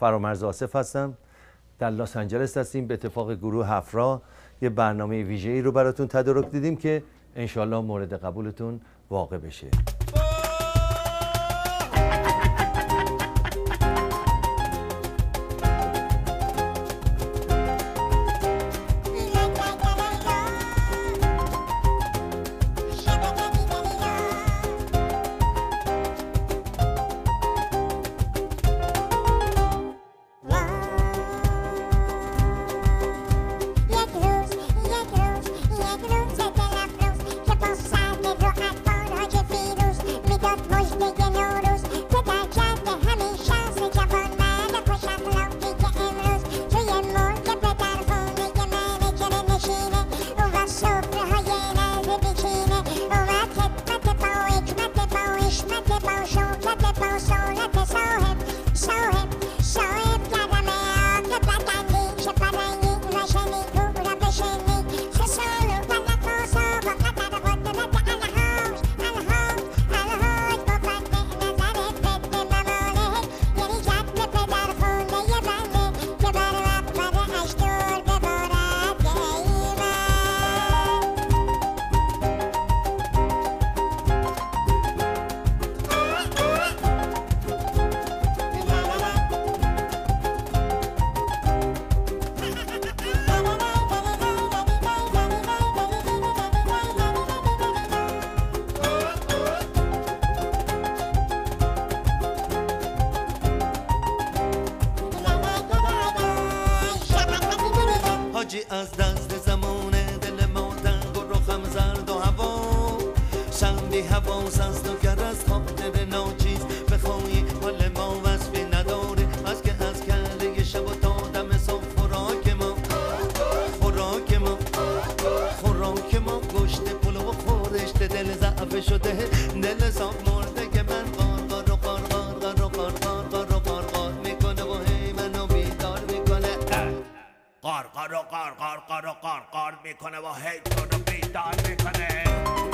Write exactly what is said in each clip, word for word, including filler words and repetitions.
فرامرز آصف هستم. در لس آنجلس هستیم. به اتفاق گروه هفرا یه برنامه ویژه‌ای رو براتون تدارک دیدیم که انشالله مورد قبولتون واقع بشه. از دست زمانه دل ما تنگ و رخم زرد و هوا شم بی حواس است و گر از خاطر ناچیز بخوایی حال ما وصفی نداره از که از کله شب و تا دم صبح خوراک ما خوراک ما خوراک ما گوشت پلو و خورشت دل ضعف شده دل صاف مرده که من قار قار و قار قار قار و قار قار قار و قار قار میکنه و هی منو بیدار میکنه قار قار و قار قار قار و قار قار میکنه و هی تو رو بیدار میکنه.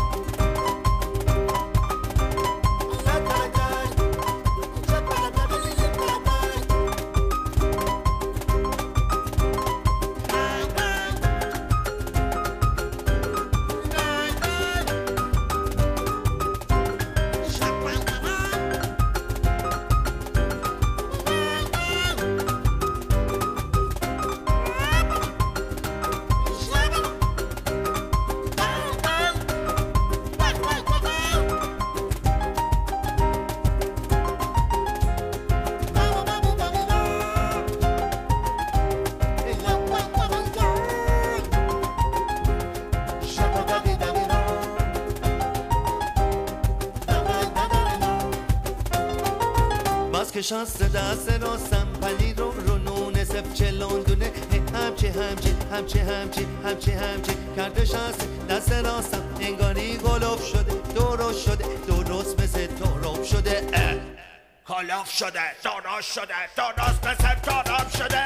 که شست دست راستم پنیر رو رو نون سف چلون دونه همچه همچه همچه همچه همچه همچه کرده شست دست راستم انگاری گلوف شده درست شده درست مثل تروب شده کالاف شده درست شده درست مثل تروب شده.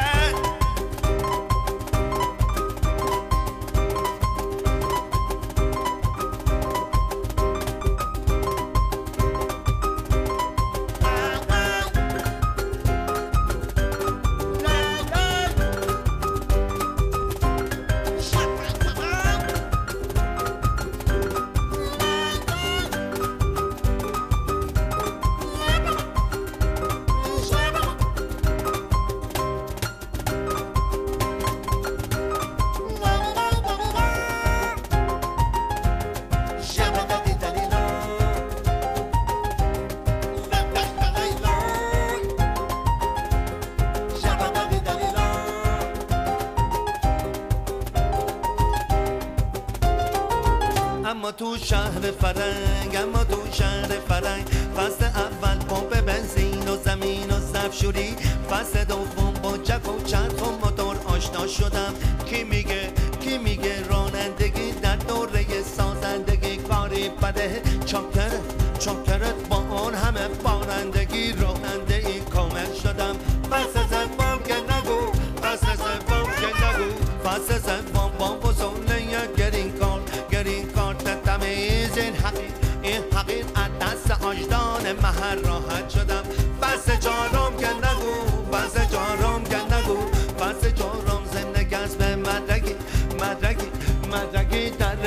اما تو شهر فرنگ اما تو شهر فرنگ فصل اول پمپ بنزین و زمین و ظرفشویی فصل دوم با جک و چرخ و موتور آشنا شدم. کی میگه کی میگه رانندگی در دوره سازندگی کاری بده چاکره چاکره با اون همه بارندگی راننده ای کامل شدم. فصل سوم که نگو فصل سوم که نگو فصل سوم با بزرگه گرین کار گرین کار تمیز این حقیق این حقیق از دست آجدان محل راحت شدم. فصل چهارم که نگو فصل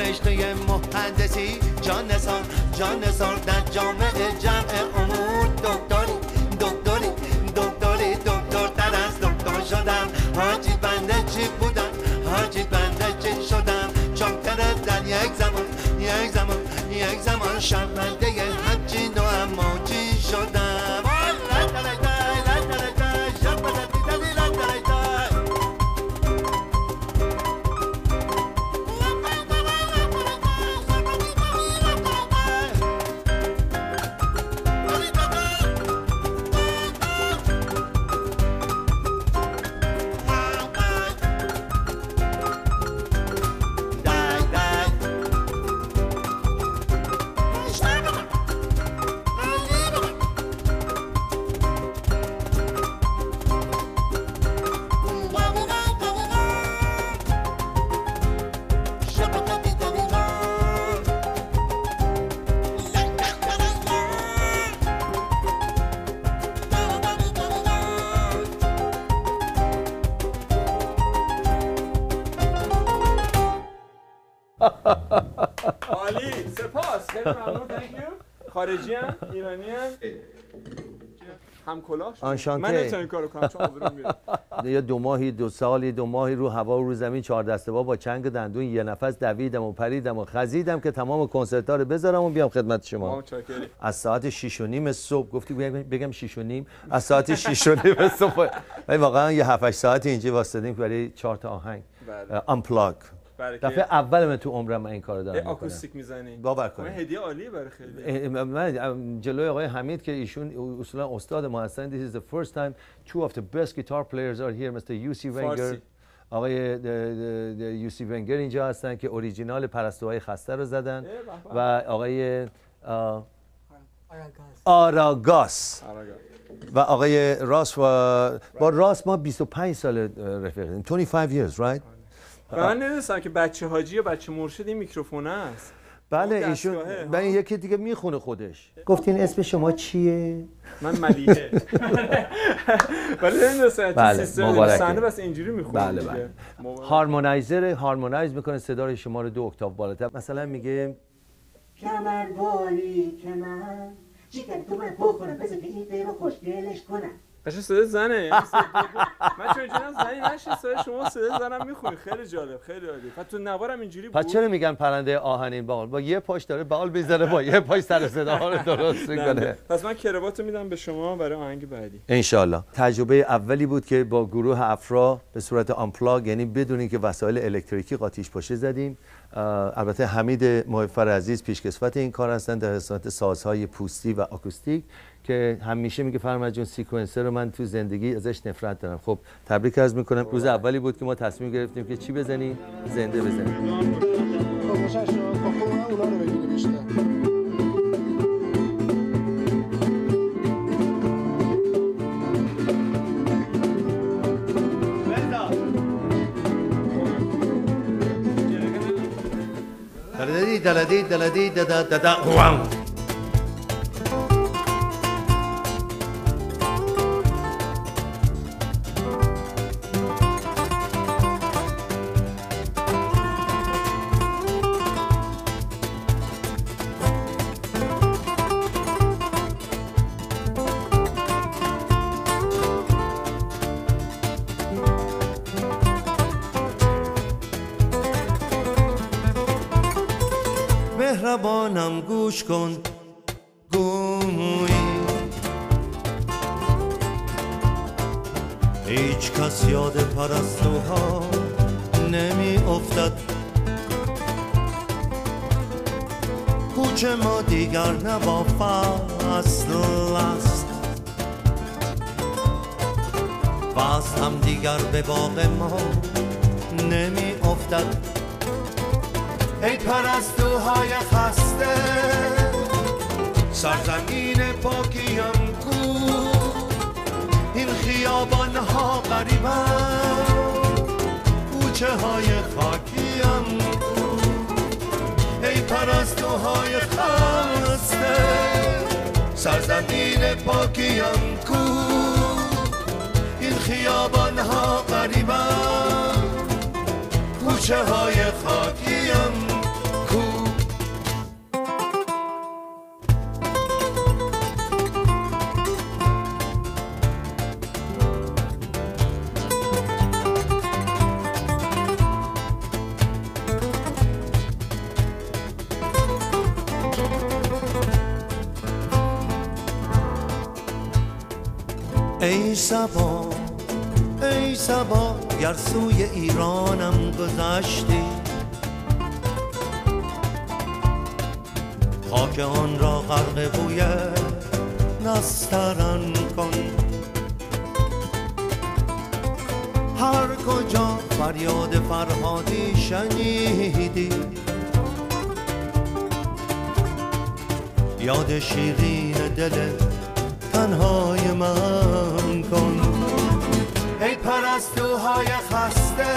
رشته مهندسی جان نثار جان نثار در جامعه جمع امور دکتری دکتری دکتری دکتر تر از دکتر شدم حاجی بنده چی بودم حاجی بنده چی شدم چاکر در یک زمان یک زمان یک زمان شرمنده همچین و اما چی شدم عالی سپاس خیلی ممنون تانکیو خارجی ام ایرانی ام هم کلاه آنشانته. من نمیتونم کارو کنم چون آبروم میره یا دو ماهی دو سالی دو ماهی رو هوا و رو زمین چهار دسته با با چنگ دندون یه نفس دویدم و پریدم و خزیدم که تمام کنسرت ها رو بذارم و بیام خدمت شما. از ساعت شش و نیم صبح گفتی بگم شش و نیم از ساعت شش و نیم صبح ولی واقعا یه هفت هشت ساعتی اینجا واسطادیم برای چهار تا آهنگ آنپلاگ. دفعه اول من تو عمرم من این کارو دارم میکنم. آکوستیک میزنی؟ باور کنید. هدیه عالیه برای خیلی. من جلوی آقای حمید که ایشون اصولا استاد ما هستن this is the first time two of the best guitar players are here Mister یوسی ونگر آقای یوسی ونگر اینجا هستن که اوریجینال پرستوهای خسته رو زدن و آقای آراگاس و آقای راس و با راس ما بیست و پنج سال رفیقیم twenty-five years right و من نمیدونستم که بچه حاجی یا بچه مرشد این میکروفونه است. بله ایشون من یکی دیگه میخونه خودش. گفتین اسم شما چیه؟ من ملیحه. ولی نمیدونستم که سیستم صحنه بس اینجوری میخونه. بله بله. هارمونایزر هارمونایز میکنه صدای شما رو دو اکتاو بالاتر. مثلا میگه کمر والی کمر چیکار تو من بکنم بذار که این پیرو خوشگلش کنم. قشنگ صدای زنه. من چون اینجوری زنی نشه صدای شما صدای زنم میخونی خیلی جالب خیلی عالی. بعد تو نوارم اینجوری بود. پس چرا میگن پرنده آهنین بال با یه پاش داره بال میزنه با یه پاش سر صدا رو درست میکنه. پس من کراواتو میدم به شما برای آهنگ بعدی. ان شاءالله. تجربه اولی بود که با گروه افرا به صورت آنپلاگ یعنی بدون اینکه وسایل الکتریکی قاطیش پاشه زدیم. البته حمید محفر عزیز پیشکسوت این کار هستن در قسمت سازهای پوستی و آکوستیک که همیشه میگه فرمد جون سیکونسر رو من تو زندگی ازش نفرت دارم. خب تبریک عرض میکنم. روز اولی بود که ما تصمیم گرفتیم که چی بزنیم؟ زنده بزنیم. دلدی دلدی دلدی ددا ددا واو مهربانم گوش کن گویی هیچ کس یاد پرستوها نمی افتد کوچه ما دیگر نبا فصل است باز هم دیگر به باغ ما نمی افتد ای پرستوهای خسته سرزمین پاکیم کو این خیابان ها غریبم کوچه های خاکیم کو ای پرستوهای خسته سرزمین پاکیم کو این خیابان ها غریبم کوچه های خاکیم ای صبا ای صبا گر سوی ایرانم گذشتی، خاک آن را غرق بوی نسترن کن. هر کجا فریاد فرهادی شنیدی، یاد شیرین دل تنهای من کن. ای پرستوهای خسته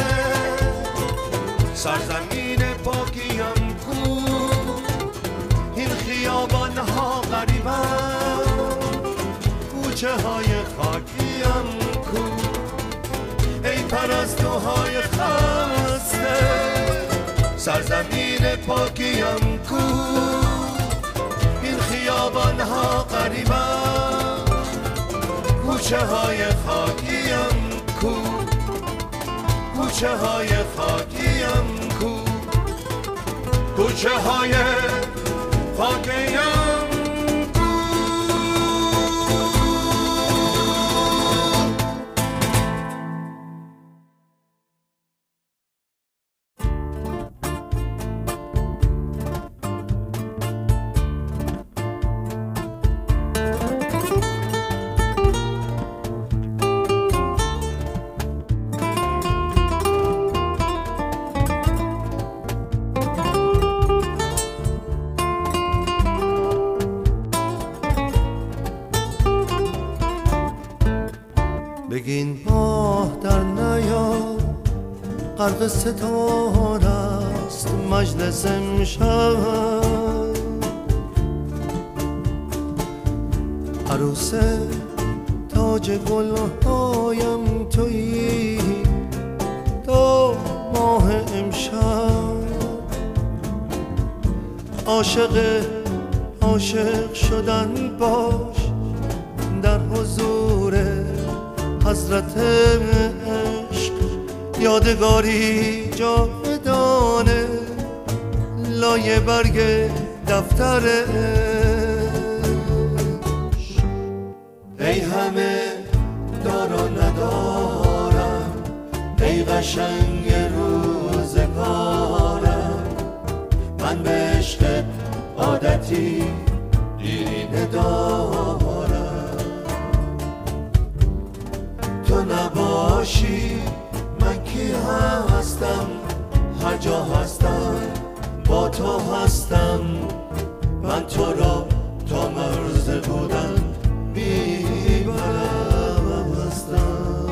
سرزمین پاکیم کو، این خیابان ها غریبم کوچه های خاکیم کو. ای پرستوهای خسته سرزمین پاکیم کو، این خیابان ها غریبم کوچه های خاکیم کو، کوچه های خاکیم کو، کوچه های خاکیم. بگین ماه در نیا غرق ستاره است مجلس امشب، عروس تاج گلهایم تویی تا ماه امشب. عاشق عاشق شدن باش در حضور حضرت عشق، یادگاری جاودانه لایه برگ دفتر عشق. ای همه دار و ندارم، ای قشنگ روزگارم، من به عشق عادتی دیرینه دارم. تو نباشی من کی هستم، هر جا هستم با تو هستم، من تو را تا مرز بودن میبرم هستم.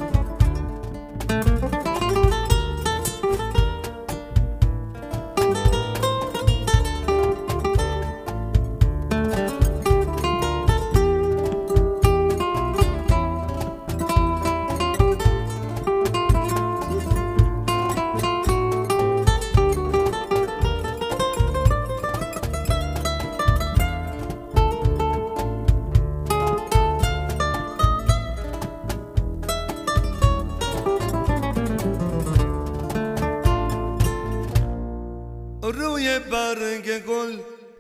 روی برگ گل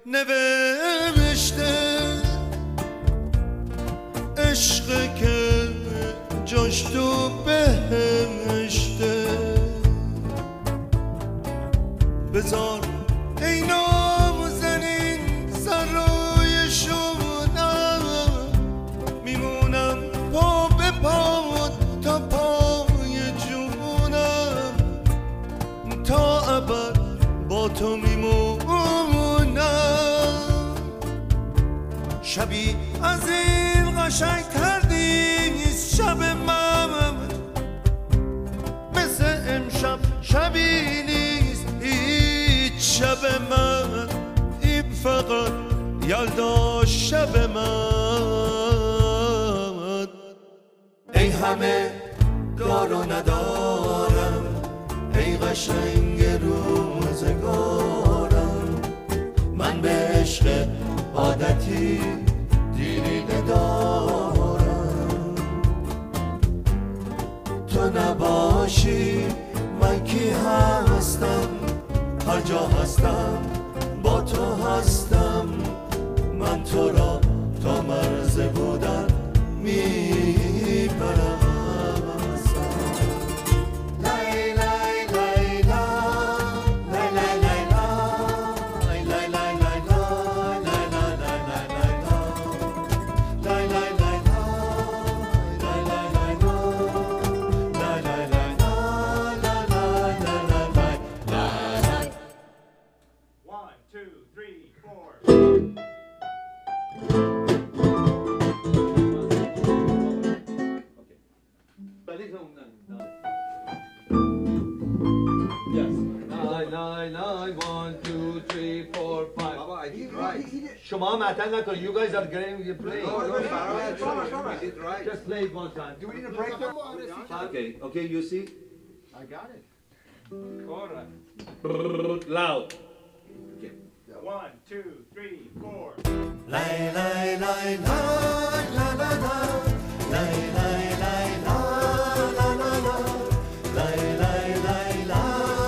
نوشته عشق که جاش تو بهشته. بذار ای نامزنین سر روی شونم، میمونم پا به پا تا پای جونم، تا ابد با تو میمونم. شبی از این قشنگ تر نیست شب من، مثل امشب شبی نیست هیچ شب من، این فقط یلدا شب من. ای همه دار و ندارم، ای قشنگ روزگارم، من به عشق عادتی دیرینه دارم. تو نباشی من کی هستم، هر جا هستم با تو هستم، من تو را تا مرز بودن می شما متن نکنید. You guys are getting the play. No, no, we did right. Just play it one time. Do we need a break though? Okay, okay, you see? I got it. All right. Loud. One, two, three, four. La la la la la la la la la la la la la la la la la la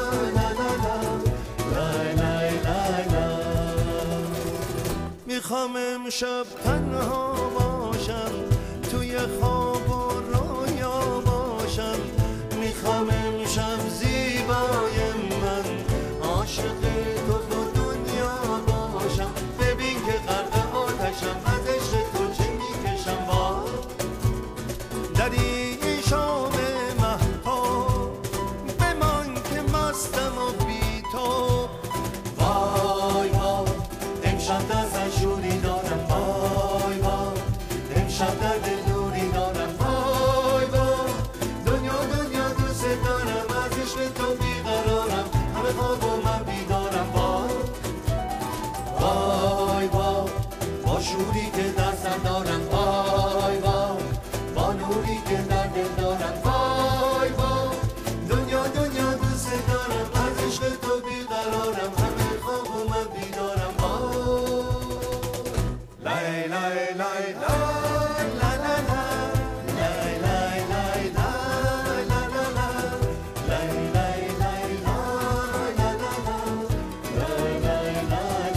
میخوام امشب تنها باشم توی خواب و رویا باشم میخوام امشب زیبای من عاشق تو و دنیا باشم ببین که غرق آتشم از عشق تو چه میکشم با در این شام مهتاب بمان که مستم و بی تو وای وای امشب دست شوری دارم وای وای امشب در دل نوری دارم وای وای دنیا دنیا دوست دارم از عشق تو بیقرارم همه خواب و من بیدارم وای وای وای با شوری که دستم دارم وای وای با نوری که در دل دارم وای وای دنیا دنیا دوست دارم از عشق تو بیقرارم همه خواب و من بیدارم لای لای لای لای لا لا لا لای لای لای لای لا لا لا لای لای لای لای لا لا لا لای لای لای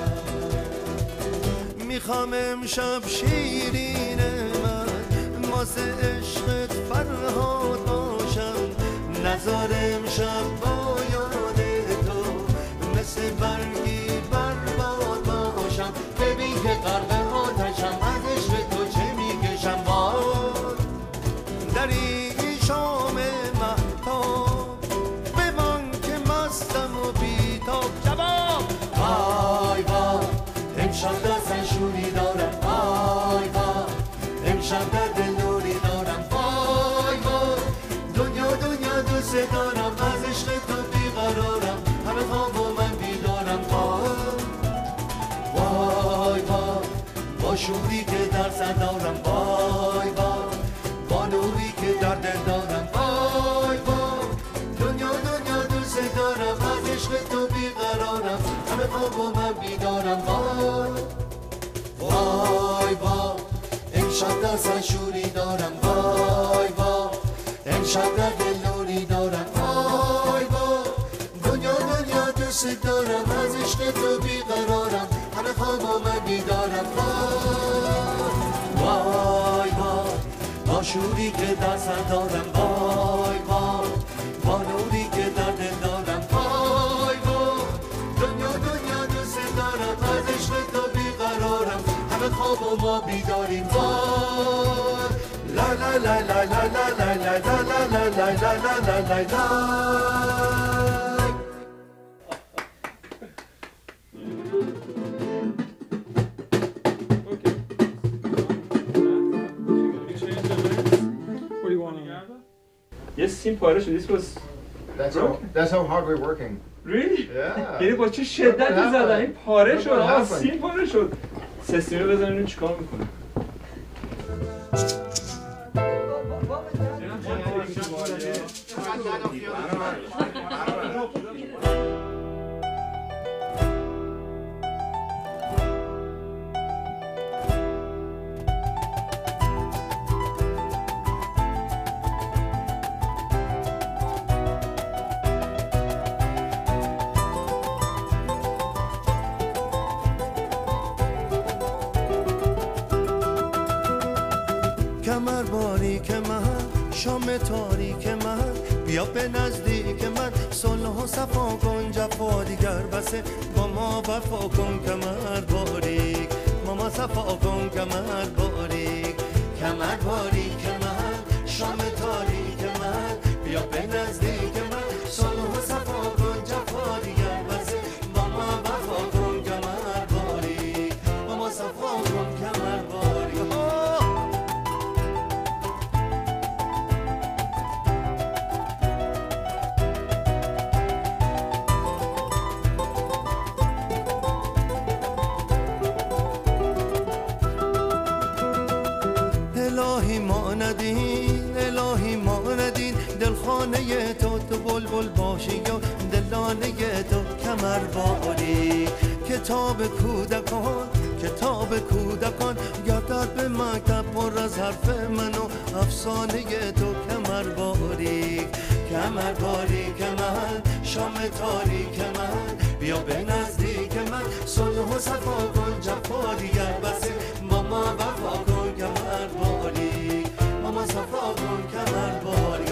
لا میخوام امشب شیرین من واسه عشقت فرهاد باشم نزار امشب با یاد تو مثل برگی برباد باشم ببین که غرق آتشم از عشق تو چه میکشم باد در این شام مهتاب بمان که مستم و بیتاب جواب وای وای امشب دست شوری دارم وای وای امشب در دل نوری دارم وای وای دنیا دنیا دوست دارم از عشق تو بیقرارم همه خواب و من بیدارم وای وای وای با شوری که در سر دارم وای وای با نوری که در دل دارم وای وای دنیا دنیا دوست دارم از عشق تو بیقرارم همه خواب و من بیدارم وای وای وای امشب در سر شوری دارم وای وای امشب در دل نوری دارم وای وای دنیا دنیا دوست دارم از عشق تو بیقرارم همه خواب و من بیدارم وای وای وای با شوری که در سر دارم وای وای با نوری که در دل دارم وای وای دنیا دنیا دوست دارم از عشق تو بیقرارم همه خواب و ما بیداریم وای لا لا لا لا لا لا لا لا لا لا لا لا لا لا Yes, سیم پاره شد. This was That's how, that's how hard we're working. really? Yeah. یعنی با چه شدتی What زدن این happened? پاره What شد. آقا happened? سیم پاره شد. سیستم بزنین ببینیم چیکار میکنه. کمر باریک من شام تاریک من بیا به نزدیک من صلح و صفا کن جفا دیگر بسه با ما وفا کن کمر باریک ماما صفا کن کمر باریک کمر باریک من شام تاریک من بیا به نزدیک من صلح و صفا کن جفا دیگر بسه با ما وفا کن کمر باریک باشی و دلانه تو کمر باری. کتاب کودکان کتاب کودکان گردد به مکتب پر از حرف من و افسانه تو کمر باری. کمر باری که من شام تاریک من بیا به نزدیک من صلح و صفا کن جفا دیگر بسه ماما وفا کن کمر باری. ماما صفا کن کمر باری.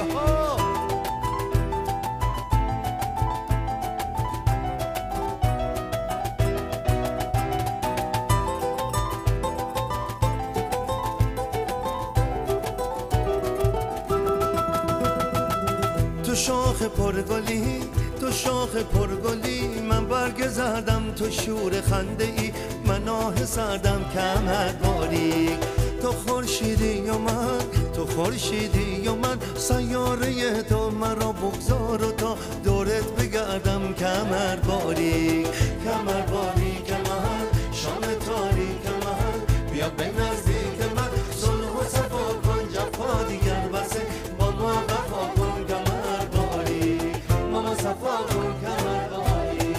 تو شاخ پرگلی تو شاخ پرگلی من برگ زدم تو شور خنده ای من آه سردم کمر باری. تو خورشیدی و من تو خورشیدی و من سیاره تو مرا بگذار و تا دورت بگردم کمر باری. کمر باری که من شام تاریک من بیا به نزدیک من صلح و صفا کن جفا دیگر بسه با ما وفا کن کمر باری. ماما صفا کن کمر باری.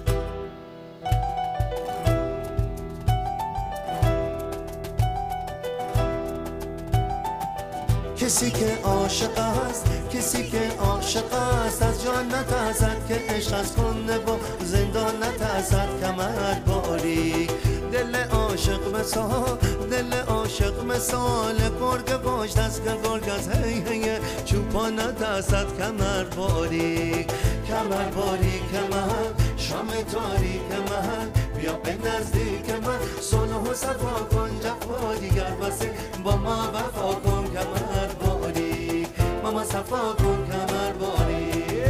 کسی که عاشق است کسی که عاشق است از جان نترسد که عشق از خونه و زندان نترسد کمر باری. دل عاشق مثال دل عاشق مثال گرگ باش دست که گرگ از هی هی چوپان نترسد کمر باری. کمر باری که من شام تاریک من بیا به نزدیک من صلح و صفا کن جفا دیگر بسه با ما وفا کن کمر باری. ماما صفا کن کمر باری.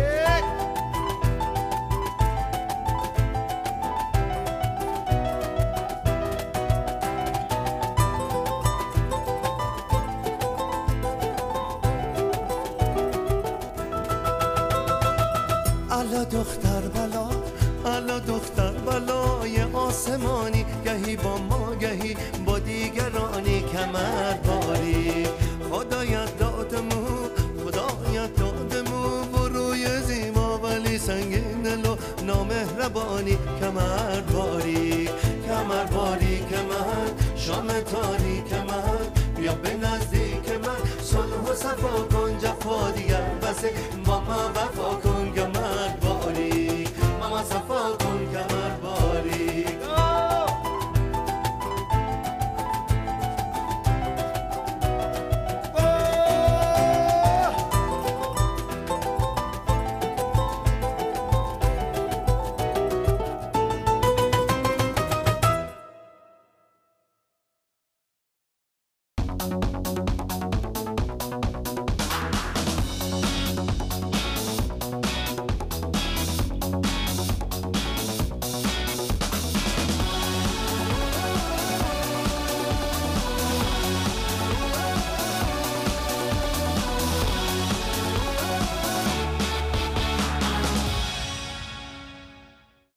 الا دختر بلا الا دختر بلای آسمانی گهی با ما گهی با دیگرانی کمر باری. خدایت دادمو خدایت دادمو بروی زیما ولی سنگین دل و نامهربانی کمر باری. کمر باری که من شام تاریک من بیا به نزدیک من صلح و صفا کن جفا دیگر بسه با ما وفا کن کمر